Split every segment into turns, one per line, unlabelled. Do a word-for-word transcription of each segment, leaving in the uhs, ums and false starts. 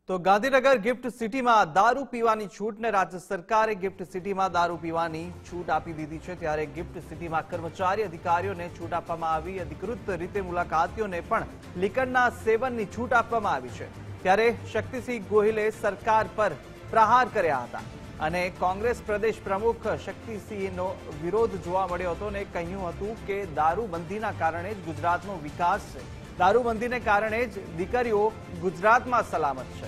તો ગાંધીનગર ગિફ્ટ સિટીમાં દારૂ પીવાની છૂટ ને રાજ્ય સરકારે ગિફ્ટ સિટીમાં દારૂ પીવાની છૂટ આપી દીધી છે। ત્યારે ગિફ્ટ સિટીમાં કર્મચારી અધિકારીઓને છૂટ આપવામાં આવી। અધિકૃત રીતે મુલાકાતીઓને પણ લિકરના સેવનની છૂટ આપવામાં આવી છે। ત્યારે શક્તિસિંહ ગોહિલે સરકાર પર પ્રહાર કર્યા હતા અને કોંગ્રેસ પ્રદેશ પ્રમુખ શક્તિસિંહનો વિરોધ જોવા મળ્યો હતો અને કહ્યું હતું કે દારૂબંધીના કારણે જ ગુજરાતનો વિકાસ છે। દારૂબંધીને કારણે જ દીકરીઓ ગુજરાતમાં સલામત છે।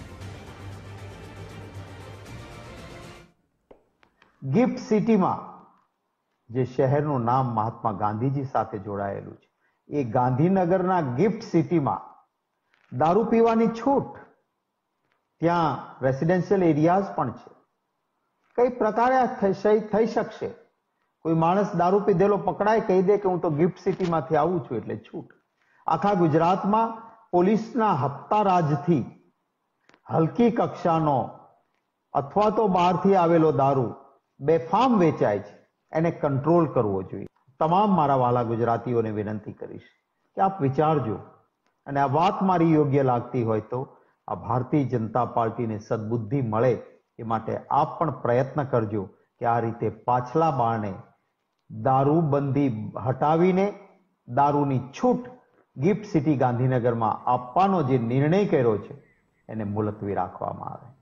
ગિફ્ટ સિટીમાં જે શહેરનું નામ મહાત્મા ગાંધીજી સાથે જોડાયેલું છે, એ ગાંધીનગરના ગિફ્ટ સિટીમાં દારૂ પીવાની છૂટ, ત્યાં રેસિડેન્શિયલ એરિયાઝ પણ છે। કઈ પ્રકારે થઈ શકશે? કોઈ માણસ દારૂ પીધેલો પકડાય, કહી દે કે હું તો ગિફ્ટ સિટીમાંથી આવું છું એટલે છૂટ। આખા ગુજરાતમાં પોલીસના હપ્તા રાજથી હલકી કક્ષાનો અથવા તો બહારથી આવેલો દારૂ બેફામ વેચાય છે, એને કંટ્રોલ કરવો જોઈએ। તમામ મારા વાલા ગુજરાતીઓને વિનંતી કરીશ કે આપ વિચારજો, અને આ વાત મારી યોગ્ય લાગતી હોય તો આ ભારતીય જનતા પાર્ટીને સદબુદ્ધિ મળે એ માટે આપ પણ પ્રયત્ન કરજો કે આ રીતે પાછલા બારણે દારૂબંધી હટાવીને દારૂની છૂટ ગિફ્ટ સિટી ગાંધીનગરમાં આપવાનો જે નિર્ણય કર્યો છે એને મુલતવી રાખવામાં આવે।